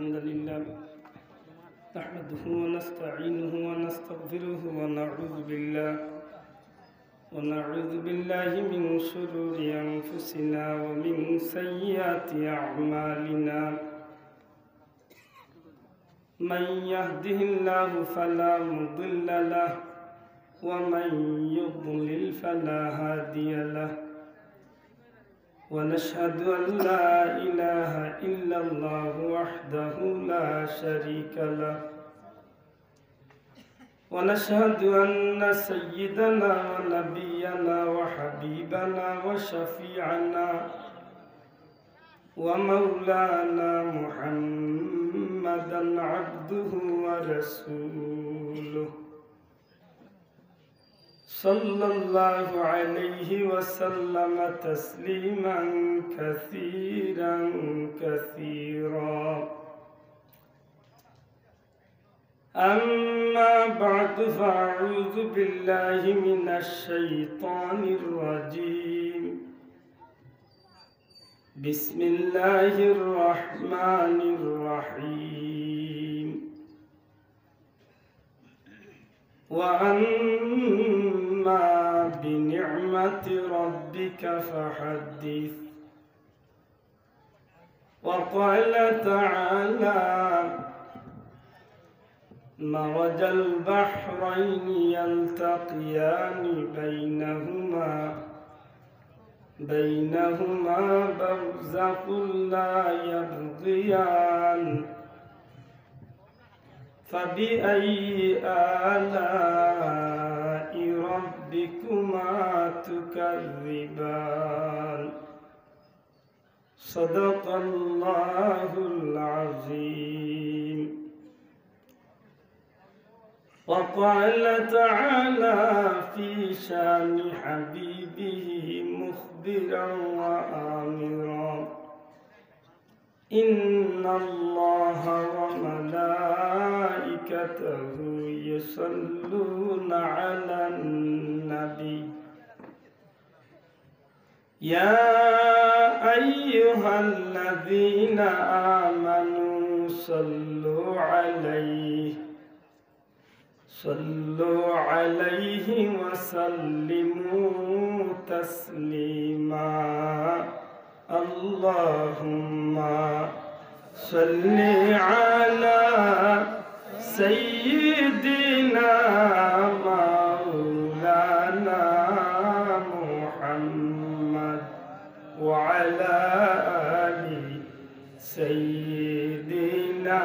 الحمد لله نحمده ونستعينه ونستغفره ونعوذ بالله من شرور أنفسنا ومن سيئات أعمالنا من يهده الله فلا مضل له ومن يضلل فلا هادي له ونشهد أن لا إله إلا الله وحده لا شريك له ونشهد أن سيدنا ونبينا وحبيبنا وشفيعنا ومولانا محمدا عبده ورسوله صلى الله عليه وسلم تسليما كثيرا كثيرا أما بعد فأعوذ بالله من الشيطان الرجيم بسم الله الرحمن الرحيم وأما بنعمة ربك فحدث وقال تعالى مرج البحرين يلتقيان بينهما برزخ لا يبغيان فبأي آلاء ربكما تكذبان صدق الله العظيم وقال تعالى في شان حبيبه مخبرا وآمرا إن الله وملائكته يصلون على النبي يا أيها الذين آمنوا صلوا عليه وسلموا تسليما اللهم صل على سيدنا مولانا محمد وعلى آل سيدنا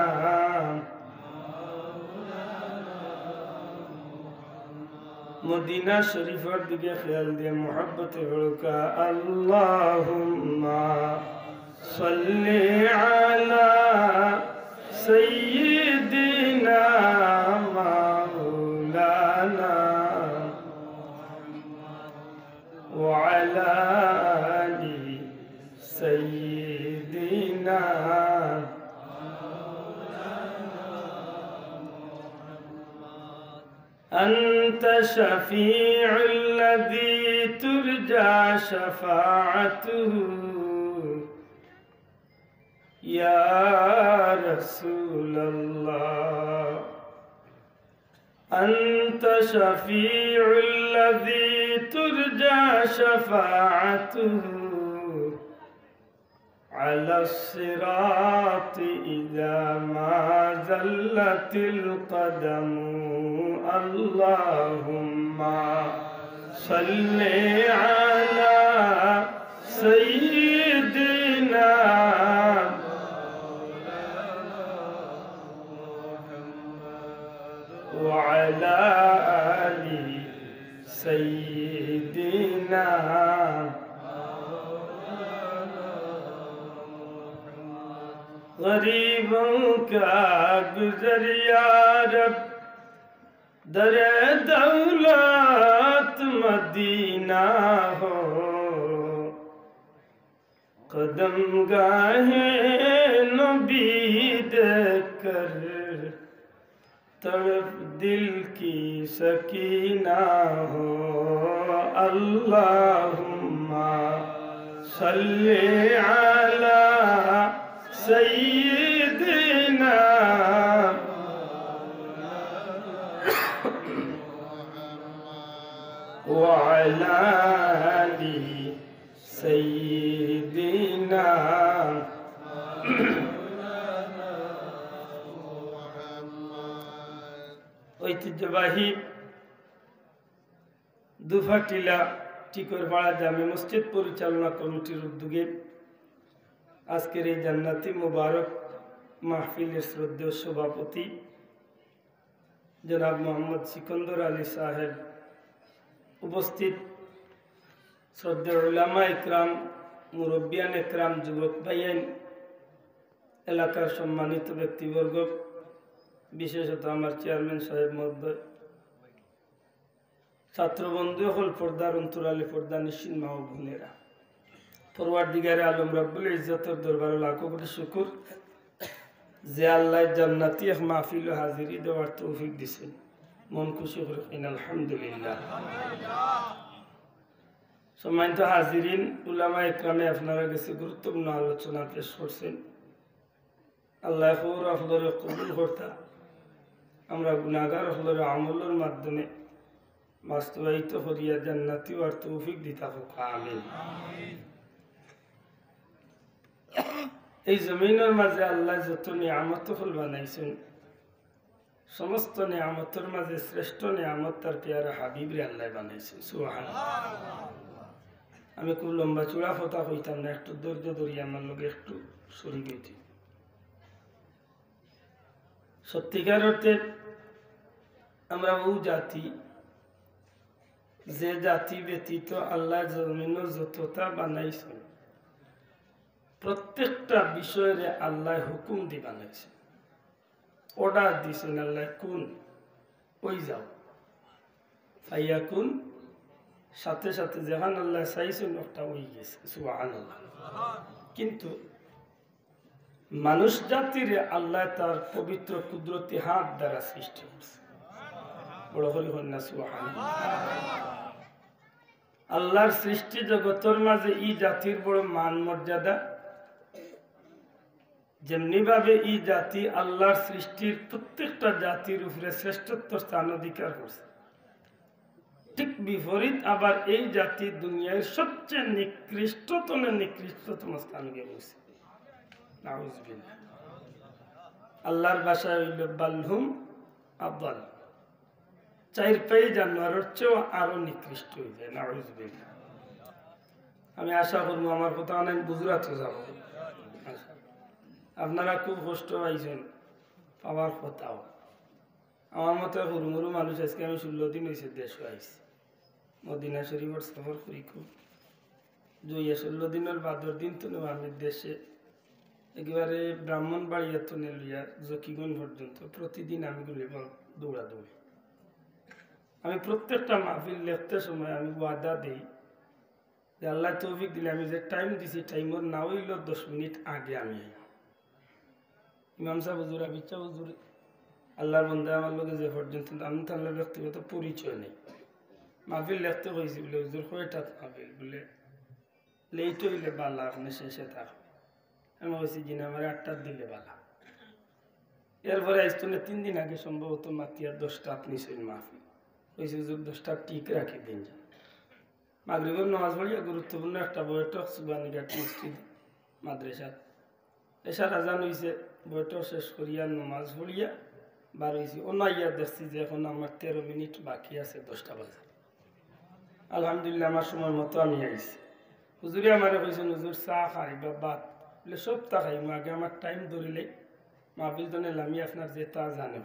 مدینہ شریف دیگه خیال دے محبت بڑکا اللہم صلی علی سیدنا مولانا وعلى آل سیدنا أنت شفيع الذي ترجى شفاعته يا رسول الله أنت شفيع الذي ترجى شفاعته على الصراط إذا ما زلت القدم اللهم صل على سيدنا وعلى آل سيدنا غریبوں کا گزر یا رب در دولت مدینہ ہو قدم گاہے نبی دیکھ کر طرف دل کی سکینہ ہو اللہم صلی علی سیدنا জালালি সাইয়্যিদিনা ঐতিহ্যবাহী দুফাটিলা টিকরপাড়া জামে মসজিদ পরিচালনা কমিটির উদ্যোগে আজকের এই জান্নাতি মুবারক মাহফিলের শ্রদ্ধেয় সভাপতি জনাব মোহাম্মদ সিকন্দর আলী সাহেব, উপস্থিত শ্রদ্ধেয় উলামা ইকরাম, মুরব্বিয়ান ইকরাম, যুবক ভাইয়ান, এলাকার সম্মানিত ব্যক্তিবর্গ, বিশেষত আমার চেয়ারম্যান সাহেব মহোদয়, ছাত্রবন্ধু হল পর্দার অন্তরালে পর্দা নিশ্চিন মা ও বোনেরা, পরওয়ারদিগারে আলম রব্বুল ইজ্জতের দরবারে লাখো কোটি শুকর যে আল্লাহ জান্নাতি এক মাহফিল হাজিরি দেওয়ার তৌফিক দিছেন। মন খুশি করে আলহামদুলিল্লাহ। সম্মানিত হাজিরিন, উলামা ইকরামে আপনারা কাছে গুরুত্বপূর্ণ আলোচনা পেশ করছেন। আল্লাহ হলরে কবুল করতা, আমরা গুনাহগার হলরে আমলের মাধ্যমে বাস্তবায়িত করিয়া জান্নাতি আর তৌফিক দিতা হোক, আমিন। এই জমিনের মাঝে আল্লাহ যত নিয়ামত হল বানাইছেন, সমস্ত নিয়ামতের মাঝে শ্রেষ্ঠ নিয়ামত তার পেয়ারা হাবিবরে আল্লাহ বানাইছেন। সুবহানাল্লাহ। আমি খুব লম্বা চূড়া কথা কইতাম না, একটু ধৈর্য ধরিয়া আমার লোক একটু সরি গেছি। সত্যিকার অর্থে আমরা ও জাতি, যে জাতি ব্যতীত আল্লাহ জমিনের যতটা বানাইছেন প্রত্যেকটা বিষয়ে আল্লাহ হুকুম দিয়ে বানাইছেন, অর্ডার দিয়েছেন আল্লাহ, কোন ওই যাও ফাইয়া কোন, সাথে সাথে যেখান আল্লাহ চাইছেন ওটা ওই গেছে। সুবহানাল্লাহ। কিন্তু মানুষ জাতির আল্লাহ তার পবিত্র কুদরতি হাত দ্বারা সৃষ্টি করছে। বড় হরি হন্না সুবহানাল্লাহ। আল্লাহর সৃষ্টি জগতের মাঝে এই জাতির বড় মান মর্যাদা, যেমনি ভাবে এই জাতি আল্লাহর সৃষ্টির প্রত্যেকটা জাতির উপরে শ্রেষ্ঠত্ব স্থান অধিকার করছে, ঠিক বিপরীত আবার এই জাতি দুনিয়ার সবচেয়ে নিকৃষ্টতম স্থান গিয়ে বসে। নাউজুবিল্লাহ। আল্লাহর ভাষায় হইল বালহুম আদাল, চার পায়ে জানোয়ারের চেয়েও আরো নিকৃষ্ট হয়ে যায়। নাউজুবিল্লাহ। আমি আশা করবো আমার কথা অনেক গুজরাটে যাবো, আপনারা খুব কষ্ট পাইছেন পাওয়ার কথাও। আমার মতো হুরমুরু মানুষ, আজকে আমি 16 দিন হয়েছে দেশ আইছি, মদিনা শরীফের সফর করি খুব জইয়া 16 দিনের বাদর দিন তো আমি দেশে একেবারে ব্রাহ্মণবাড়িয়া তো লইয়া জকিগঞ্জ পর্যন্ত প্রতিদিন আমি দৌড়াদৌড়ি। আমি প্রত্যেকটা মাহফিল লেখতে সময় আমি ওয়াদা দিই যে আল্লাহ তৌফিক দিলে আমি যে টাইম দিছি টাইমের না হইল 10 মিনিট আগে আমি ইমাম সাহেব হুজুর, আবিচ্ছা হুজুর, আল্লাহর বন্ধা আমার লোকে যে পর্যন্ত আমি তো আল্লাহর ব্যক্তিগত পরিচয় নেই। মাহফিল লেখতে হয়েছি বলে হুজুর কয়টা মাহফিল বলে লেট হইলে বালা, আপনি শেষে থাকবে। আমি বলছি যিনি আমার 8টার দিলে বালা। এরপরে আইস্তনে 3 দিন আগে সম্ভবত মাতিয়ার 10টা আপনি ছিলেন মাহফিল হয়েছে, হুজুর 10টা ঠিক রাখি দিন। মাগরিবের নামাজ পড়িয়া গুরুত্বপূর্ণ একটা বৈঠক সুবানীঘাট মসজিদ মাদ্রাসা, এসার আজান হয়েছে, বৈঠক শেষ করিয়া নামাজ পড়িয়া বার হয়েছি। অনাইয়া দেখছি যে এখন আমার 13 মিনিট বাকি আছে 10টা বাজে। আলহামদুলিল্লাহ আমার সময় মতো আমি আইছি। হুজুরে আমারে কইছেন হুজুর চা খাই বা ভাত বলে সবটা খাই, আগে আমার টাইম ধরিলে মাহফিল তো আমি আপনার যে তা জানে।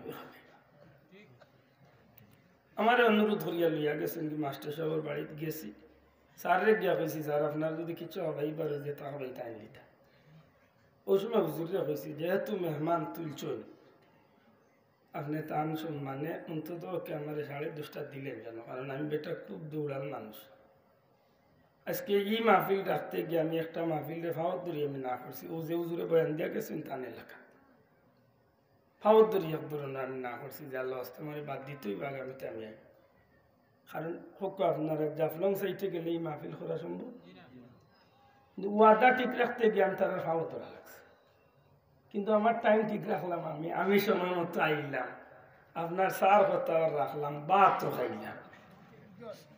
আমার অনুরোধ ধরিয়া লইয়া গেছেন কি মাস্টার সাহেবের বাড়িতে গেছি, স্যারে দিয়া কইছি স্যার আপনার যদি কিছু হবাই পারে যে তা হবাই তাই নিতা। ওই সময় হুজুরে কইছি যেহেতু মেহমান তুলছই আপনি তান সম্মানে অন্তত ওকে আমার 10:30 দিলেন যেন, কারণ আমি বেটা খুব দৌড়াল মানুষ। আজকে এই মাহফিল রাখতে গিয়ে আমি একটা মাহফিলের ফাওয়াত ধরিয়ে আমি না করছি, ও যে হুজুরে বয়ান দিয়া গেছেন তান এলাকা ফাওয়াত ধরিয়ে ধরুন আমি না করছি যে আল্লাহ আসতে মানে বাদ দিতেই বা আগামীতে আমি আই। কারণ হোক আপনারা জাফলং সাইটে গেলে এই মাহফিল করা সম্ভব, কিন্তু ওয়াদা ঠিক রাখতে গিয়ে আমি তারা ফাওয়াত ধরা লাগছে। কিন্তু আমার টাইম ঠিক রাখলাম, আমি সময় মতো আইলাম, আপনার সার কথা রাখলাম, বাতও খাইলাম।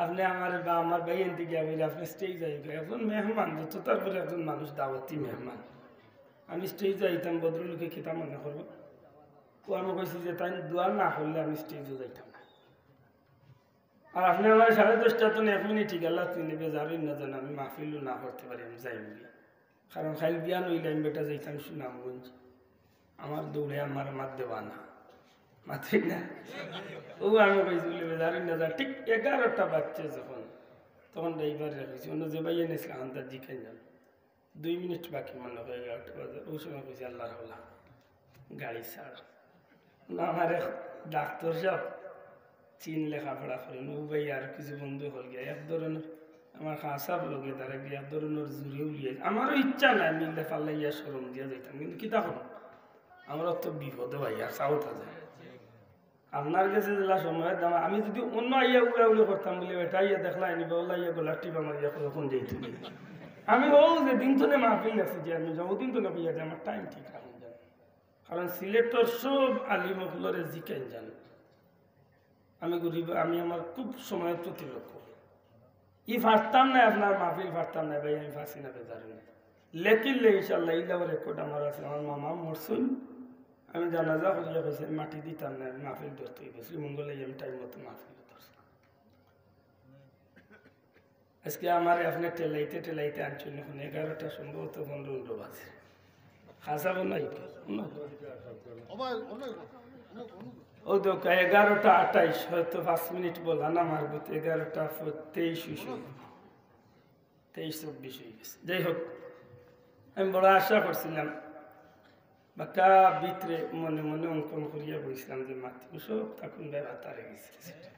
আপনি আমার বা আমার ভাই এনতে গিয়া বলে আপনি স্টেজ আইব একজন মেহমান যত তারপরে একজন মানুষ দাওয়াতি মেহমান আমি স্টেজে আইতাম ভদ্রলোকে খেতাম মনে করবো ও আমি কইছি যে তাই দোয়া না করলে আমি স্টেজে যাইতাম না আর আপনি আমার 10:30 তো 1 মিনিট গেল তিনি বেজারই না জান আমি মাহফিলও না করতে পারি আমি যাই বলি কারণ খাইল বিয়ান হইলে আমি বেটা যাইতাম সুনামগঞ্জ আমার দৌড়ে আমার মাত দেওয়া না মাথি না ও আমি কইছি বলে বেজারই না যা ঠিক 11টা বাজছে যখন তখন ড্রাইভার রেখেছি অন্য যে ভাই এনেছিল আন্দাজ জিখেন যান 2 মিনিট বাকি মনে হয় 11টা বাজে ওই সময় কইছি আল্লাহ আল্লাহ গাড়ি ছাড় না আমার ডাক্তার সাহেব চীন লেখাপড়া করেন ও ভাই আর কিছু বন্ধু হল গিয়া এক ধরনের আমার খাসাব লগে তারা গিয়ে এক ধরনের জুড়ে উলিয়ে আমারও ইচ্ছা নাই মিলতে পারলে ইয়া সরম দিয়া যাইতাম কিন্তু কি তখন আমার তো বিপদে ভাই আর সাউথ আছে আপনার কাছে জেলা সময়ের দাম আমি যদি অন্য আইয়া উড়া উড়ে করতাম বলে এটা ইয়া দেখলা আনিবা ওলা ইয়া গোলা টিপ আমার ইয়া কখন যাইতে আমি ও যে দিন তো মাহফিল লাগছে যে আমি যাবো দিন তো না কইয়া যে আমার টাইম ঠিক রাখুন জানি কারণ সিলেক্টর সব আলিমগুলোরে জিকাইন জানি আমি গরিব আমি আমার খুব সময়ের প্রতি লক্ষ্য ই ফারতাম না আপনার মাহফিল ফারতাম না ভাই আমি ফাঁসি না বেজার না লেকিনলে ইনশাল্লাহ ইল্লাহ রেকর্ড আমার আছে আমার মামা মরসুন আমি জানাজা করিয়া কইছি মাটি দিতাম না মাহফিল ধরতে হইব শ্রীমঙ্গলে আমি টাইম মতো মাহফিল ধরছি আজকে আমার আপনি টেলাইতে আনছেন এখন 11টা সম্ভবত 15 বাজে খাসা নাই ও তো 11টা 28 হয়তো 5 মিনিট বলা না মারব 11টা 23 24 হয়ে গেছে যাই হোক আমি বড় আশা করছিলাম বাঁকা ভিতরে মনে মনে অঙ্কন করিয়া বলছিলাম যে মাতৃ সব তখন তারে গেছে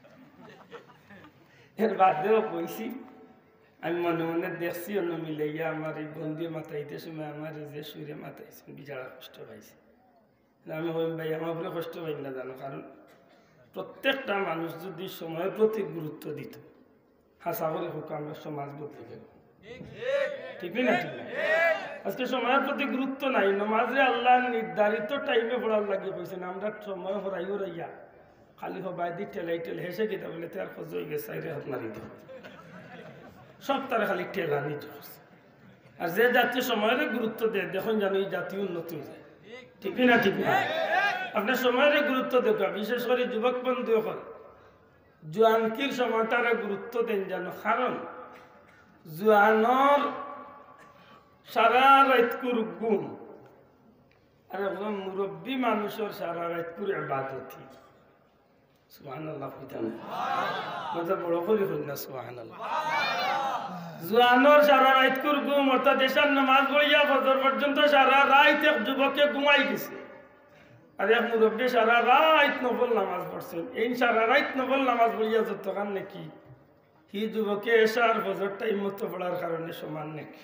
এর বাদেও বইছি আমি মনে মনে দেখছি অন্য মিলাইয়া আমার এই বন্দি মাথাইতে সময় আমার যে সুরে মাথাইছে বিচারা কষ্ট পাইছে আমি হইম ভাই আমার উপরে কষ্ট পাই না জানো কারণ প্রত্যেকটা মানুষ যদি সময়ের প্রতি গুরুত্ব দিত হাসা করে হোক আমরা সমাজ বদলে গেল ঠিক না ঠিক না আজকে সময়ের প্রতি গুরুত্ব নাই নমাজে আল্লাহ নির্ধারিত টাইমে পড়ার লাগে কইছেন আমরা সময় হরাই হরাইয়া খালি হবাই দি টেলাই হেসে গেতে বলে তার খোঁজ হয়ে গেছে সাইরে হাত মারি দিও সব তারা খালি টেলা নিতে আর যে জাতীয় সময়ের গুরুত্ব দেয় দেখুন জানো এই জাতীয় উন্নতি হয়ে যায় ঠিক না ঠিক না আপনার সময়ের গুরুত্ব দেখা বিশেষ করে যুবক বন্ধু এখন জোয়ানকির সময়টারে গুরুত্ব দেন জানো কারণ জোয়ানোর সারা রাতকুর গুম আর একজন মুরব্বী মানুষের সারা রাতকুর ইবাদতি সুবহানাল্লাহ কইতাম মজা বড় করে হল না সুবহানাল্লাহ জোয়ানোর সারা রাতকুর গুম অর্থাৎ এশার নামাজ পড়িয়া ফজর পর্যন্ত সারা রাত এক যুবকে ঘুমাই গেছে আর এক মুরব্বী সারা রাত নফল নামাজ পড়ছেন এই সারা রাত নফল নামাজ পড়িয়া যতক্ষণ নাকি হি যুবকে এশার ফজর টাইম মতো পড়ার কারণে সমান নাকি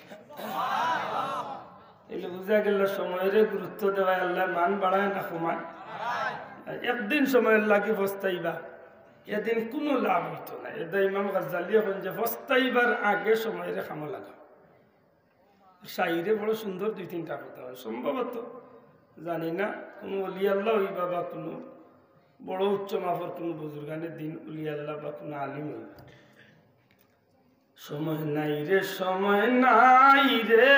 এলে বুঝা গেল সময়ের গুরুত্ব দেওয়া আল্লাহ মান বাড়ায় না কমায় একদিন সময়ের লাগে ফস্তাইবা এদিন কোনো লাভ হইতো না এটা ইমাম গাজ্জালী এখন যে ফস্তাইবার আগে সময়ের খামো লাগা শাইরে বড় সুন্দর 2-3টা কথা হয় সম্ভবত জানি না কোনো অলি আল্লাহ হইবা বা কোনো বড় উচ্চ মাফর কোনো বুজুর্গানের দিন অলি আল্লাহ বা কোনো আলিম হইবা সময় নাই রে সময় নাই রে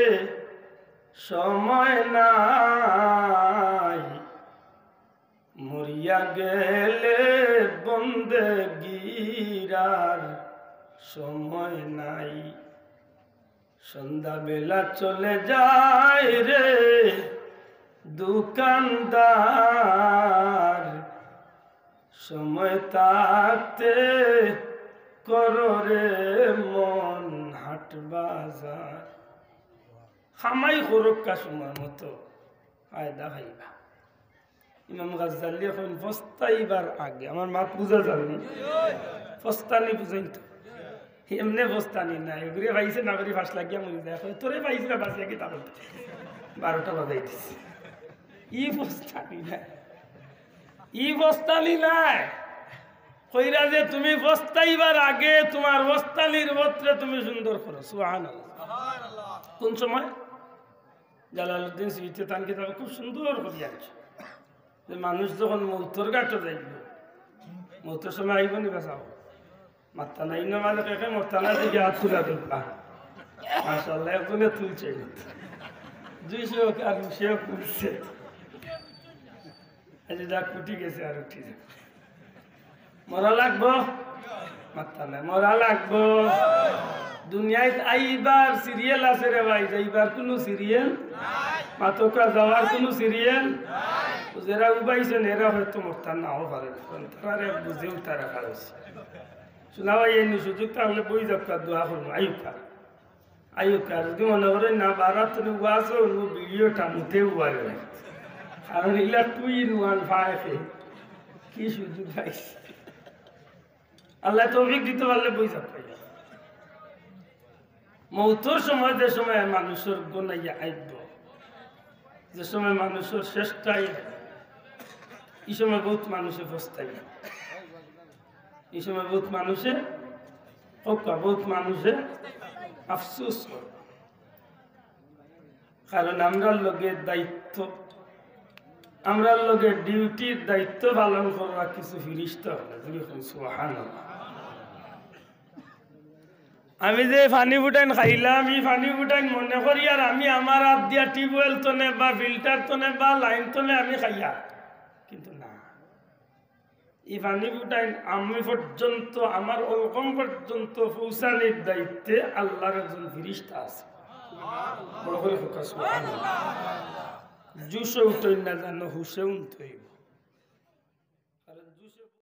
সময় নাই মরিয়া গেলে বন্দেগীরার সময় নাই সন্ধ্যা বেলা চলে যায় রে দোকানদার সময় থাকতে করো রে মন হাট বাজার খামাই খরক্কা সময় মতো ফায়দা খাইবা ইমাম গাজ্জালী এখন ফস্তাইবার আগে আমার মাত বুঝা যাবে ফস্তানি বুঝাই তো এমনি ফস্তানি নাই ঘুরে পাইছে না করে ফাঁস লাগিয়া মরি যায় তোরে পাইছে না বাঁচিয়া কি তা বলতে 12টা বাজাই দিচ্ছে ই ফস্তানি নাই কইরা যে তুমি ফস্তাইবার আগে তোমার ফস্তানির বত্রে তুমি সুন্দর করো সুবহানাল্লাহ কোন সময় জালালউদ্দিন সুয়ুতী তান কিতাবে খুব সুন্দর করে আছে যে মানুষ যখন মৌতর ঘাটে যাইব মৌতের সময় আইব নি বাঁচাও মাত্তা নাই না মাঝে কেকে মরতা না দিকে হাত তুলা তুলবা মাশাআল্লাহ একজনে তুলছে 200 আর 200 তুলছে আজ যা কুটি গেছে আর উঠি যাবে মরা লাগবো মাত্তা নাই মরা লাগবো দুনিয়ায় আইবার সিরিয়াল আছে রে ভাই যাইবার কোনো সিরিয়াল নাই মাতকা যাওয়ার কোনো সিরিয়াল নাই যারা উবাইছেন এরা হয়তো মরতার নাও পারে তারা বুঝেও তারা খারাইছে শোনা ভাই এই সুযোগ তাহলে বই যাক দোয়া করবো আয়ুকা যদি মনে করেন না বারাত তুমি ওয়াজ ভিডিওটা মুতেও পারে কারণ এগুলা 2 in 1 ফাইফে কি সুযোগ পাইছে আল্লাহ তৌফিক দিতে পারলে বই যাক মৌতর সময় যে সময় মানুষের গুনাইয়া আইব যে সময় মানুষের শেষটাই এই সময় বহুত মানুষে ফস্তাই এই সময় বহুত মানুষে বহুত মানুষে আফসোস করে কারণ আমরা লোকের দায়িত্ব আমরা লোকের ডিউটির দায়িত্ব পালন করার কিছু ফিরিস্তা হলে সুবহানাল্লাহ আমি যে পানি ফুটাইন খাইলাম এই পানি ফুটাইন মনে করি আর আমি আমার হাত দিয়া টিউবওয়েল তনে বা ফিল্টার তনে বা লাইন তনে আমি খাইয়া কিন্তু না এই পানি ফুটাইন আমি পর্যন্ত আমার অলকম পর্যন্ত পৌঁছানির দায়িত্বে আল্লাহর একজন ফিরিস্তা আছে বড় করে ফোকাস জুসে উঠই না জানো হুসে উঠইব